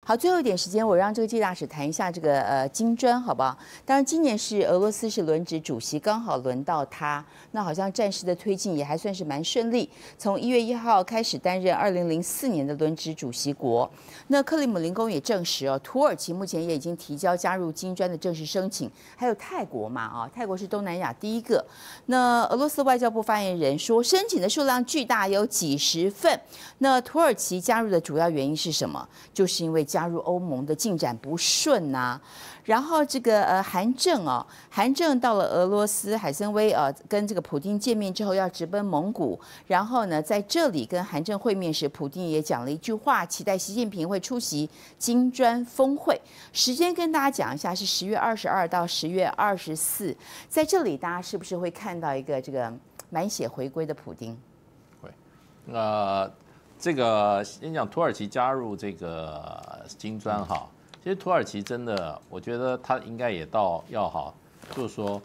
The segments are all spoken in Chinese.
好，最后一点时间，我让这个季大使谈一下这个金砖，好不好？当然，今年是俄罗斯是轮值主席，刚好轮到他。那好像战事的推进也还算是蛮顺利。从1月1号开始担任2004年的轮值主席国。那克里姆林宫也证实哦，土耳其目前也已经提交加入金砖的正式申请。还有泰国嘛，啊，泰国是东南亚第一个。那俄罗斯外交部发言人说，申请的数量巨大，有几十份。那土耳其加入的主要原因是什么？就是因为加入欧盟的进展不顺呐。然后这个韩正哦，韩正到了俄罗斯海参崴跟这个普丁见面之后要直奔蒙古，然后呢在这里跟韩正会面时，普丁也讲了一句话，期待习近平会出席金砖峰会。时间跟大家讲一下，是10月22到10月24，在这里大家是不是会看到一个这个满血回归的普丁？ 会，这个先讲土耳其加入这个金砖哈。其实土耳其真的，我觉得他应该也要好，就是说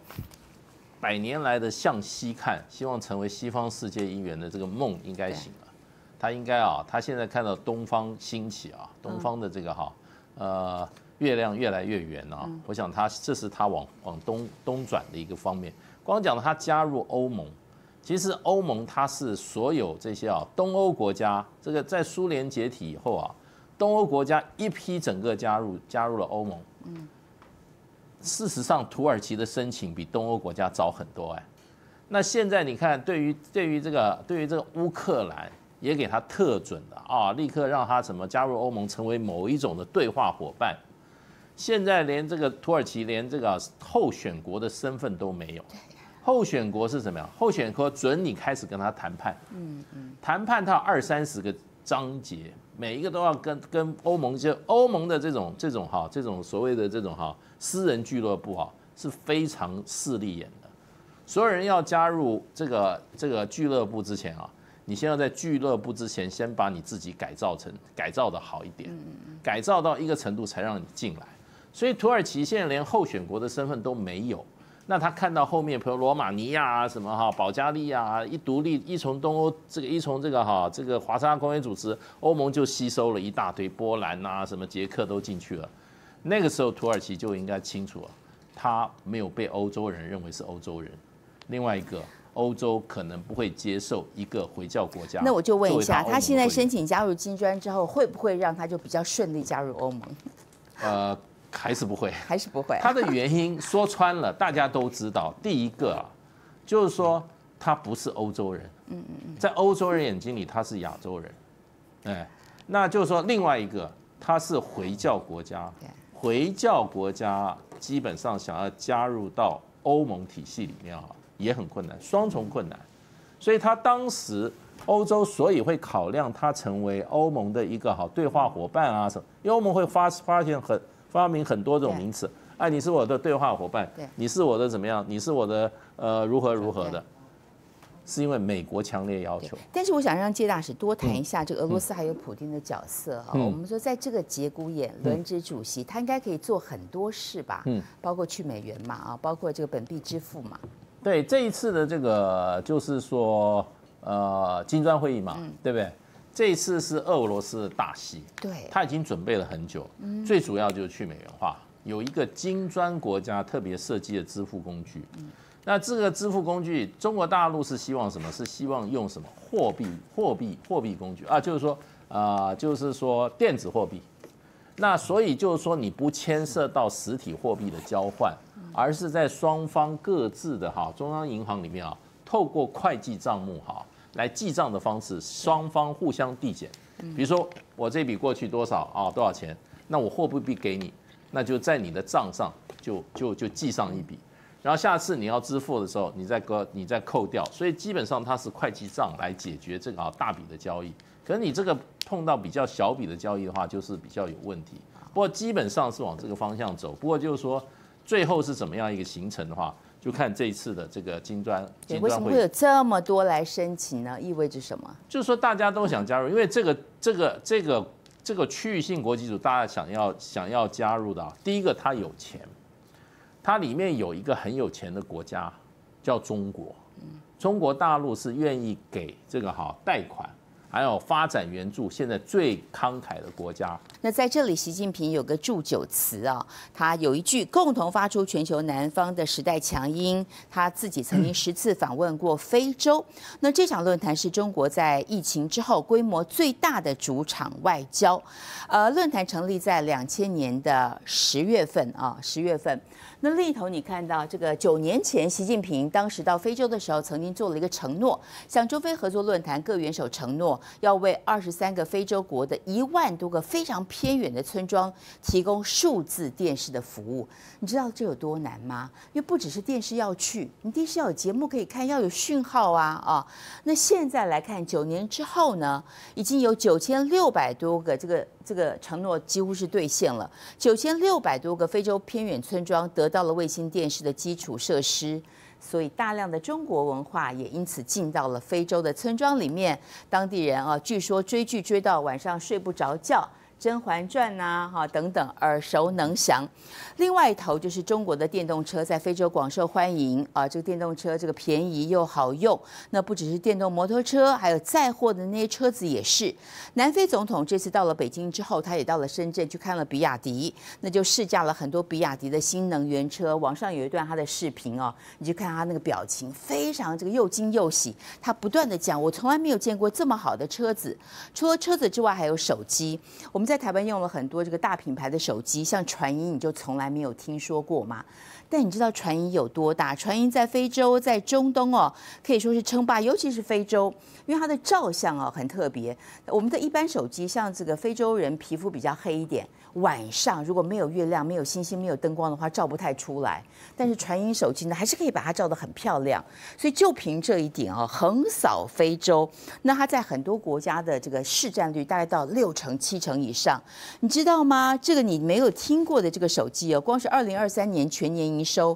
100年来的向西看，希望成为西方世界一员的这个梦应该醒了。他应该他现在看到东方兴起啊，东方的这个月亮越来越圆啊，我想这是他往东转的一个方面。光讲他加入欧盟，其实欧盟它是所有这些东欧国家，这个在苏联解体以后东欧国家一批整个加入了欧盟。事实上，土耳其的申请比东欧国家早很多哎。那现在你看，对于这个乌克兰也给他特准的立刻让他什么加入欧盟，成为某一种的对话伙伴。现在连这个土耳其连这个候选国的身份都没有。候选国是什么呀？候选国准你开始跟他谈判。谈判它有20-30个章节，每一个都要跟欧盟，就欧盟的这种所谓的这种私人俱乐部是非常势利眼的。所有人要加入这个俱乐部之前你先要在俱乐部之前先把你自己改造的好一点，改造到一个程度才让你进来。所以土耳其现在连候选国的身份都没有。那他看到后面，比如罗马尼亚什么保加利亚一独立，一从东欧一从这个华沙公约组织，欧盟就吸收了一大堆，波兰什么捷克都进去了。那个时候土耳其就应该清楚了，他没有被欧洲人认为是欧洲人。另外一个，欧洲可能不会接受一个回教国家。 那我就问一下，他现在申请加入金砖之后，会不会让他就比较顺利加入欧盟？ 还是不会， 还是不会。 它的原因说穿了，大家都知道。第一个就是说他不是欧洲人，在欧洲人眼睛里他是亚洲人，那就是说另外一个他是回教国家，回教国家基本上想要加入到欧盟体系里面也很困难，双重困难。所以他当时欧洲所以会考量他成为欧盟的一个对话伙伴什么，因为欧盟会发明很多这种名词，你是我的对话伙伴，你是我的怎么样，你是我的如何的，是因为美国强烈要求。 但是我想让介大使多谈一下这个俄罗斯还有普丁的角色我们说在这个节骨眼，轮值主席他应该可以做很多事吧，包括去美元嘛包括这个本币支付嘛。 对，这一次的这个就是说金砖会议嘛，对不对？这一次是俄罗斯的大戏， 对， 他已经准备了很久，最主要就是去美元化，有一个金砖国家特别设计的支付工具。那这个支付工具，中国大陆是希望什么？是希望用什么货币工具就是说电子货币。那所以就是说你不牵涉到实体货币的交换，而是在双方各自的中央银行里面透过会计账目来记账的方式，双方互相递减。比如说我这笔过去多少多少钱，那我货币给你，那就在你的账上就记上一笔，然后下次你要支付的时候，你再扣掉。所以基本上它是会计账来解决这个大笔的交易。可是你这个碰到比较小笔的交易的话，就是比较有问题。不过基本上是往这个方向走。不过就是说最后是怎么样一个形成的话，就看这一次的这个金砖会议。 为什么会有这么多来申请呢？意味着什么？ 就是说大家都想加入，因为这个区域性国际组，大家想要加入的第一个它有钱，它里面有一个很有钱的国家叫中国，中国大陆是愿意给这个贷款， 还有发展援助现在最慷慨的国家。 那在这里，习近平有个祝酒词啊，他有一句共同发出全球南方的时代强音。他自己曾经10次访问过非洲。那这场论坛是中国在疫情之后规模最大的主场外交。论坛成立在2000年的10月份啊，10月份。那另一头你看到这个9年前，习近平当时到非洲的时候，曾经做了一个承诺，向中非合作论坛各元首承诺，要为23个非洲国的1万多个非常偏远的村庄提供数字电视的服务。你知道这有多难吗？因为不只是电视要去，你电视要有节目可以看，要有讯号啊。那现在来看，9年之后呢，已经有9600多个这个承诺几乎是兑现了，9600多个非洲偏远村庄得到了卫星电视的基础设施，所以大量的中国文化也因此进到了非洲的村庄里面。当地人据说追剧追到晚上睡不着觉。《甄嬛传》呐，等等耳熟能详。另外一头就是中国的电动车在非洲广受欢迎啊，这个电动车这个便宜又好用。那不只是电动摩托车，还有载货的那些车子也是。南非总统这次到了北京之后，他也到了深圳去看了比亚迪，那就试驾了很多比亚迪的新能源车。网上有一段他的视频哦，你就看他那个表情，非常这个又惊又喜。他不断的讲，我从来没有见过这么好的车子。除了车子之外，还有手机。我们在台湾用了很多这个大品牌的手机，像传音，你就从来没有听说过吗？但你知道传音有多大？传音在非洲，在中东可以说是称霸，尤其是非洲，因为它的照相很特别。我们的一般手机，像这个非洲人皮肤比较黑一点，晚上如果没有月亮、没有星星、没有灯光的话，照不太出来。但是传音手机呢，还是可以把它照得很漂亮。所以就凭这一点横扫非洲。那它在很多国家的这个市占率大概到6成、7成以上，你知道吗？这个你没有听过的这个手机光是2023年全年营收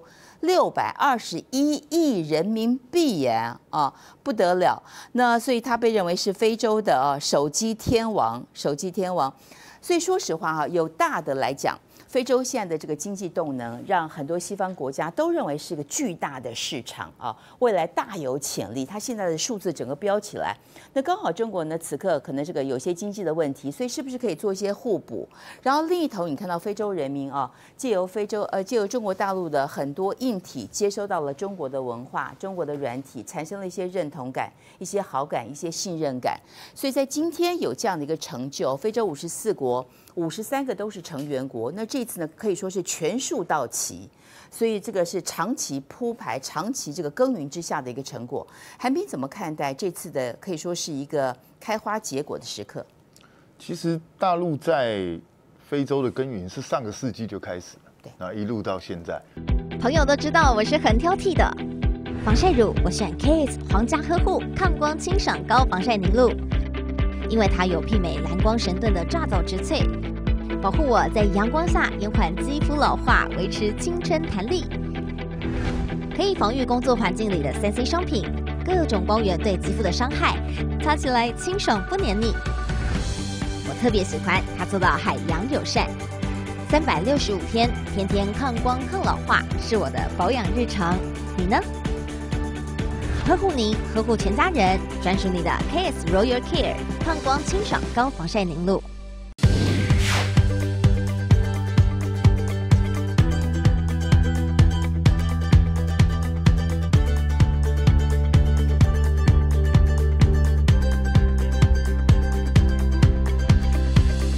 621亿人民币耶不得了。那所以它被认为是非洲的手机天王，手机天王。所以说实话有大的来讲，非洲现在的这个经济动能，让很多西方国家都认为是个巨大的市场未来大有潜力。它现在的数字整个飙起来，那刚好中国呢，此刻可能这个有些经济的问题，所以是不是可以做一些互补？然后另一头，你看到非洲人民借由中国大陆的很多硬体，接收到了中国的文化、中国的软体，产生了一些认同感、一些好感、一些信任感。所以在今天有这样的一个成就，非洲54国。53个都是成员国，那这次呢可以说是全数到齐，所以这个是长期铺排、长期这个耕耘之下的一个成果。韩冰怎么看待这次的可以说是一个开花结果的时刻？ 其实大陆在非洲的耕耘是上个世纪就开始了， 对， 然后一路到现在。 朋友都知道我是很挑剔的，防晒乳我选 Kiss 皇家呵护抗光清爽高防晒凝露。因为它有媲美蓝光神盾的抓藻植萃，保护我在阳光下延缓肌肤老化，维持青春弹力。可以防御工作环境里的3C 商品，各种光源对肌肤的伤害，擦起来清爽不黏腻。我特别喜欢它做到海洋友善，365天，天天抗光抗老化，是我的保养日常。你呢？呵护您，呵护全家人，专属你的 KS Royal Care 抗光清爽高防晒凝露。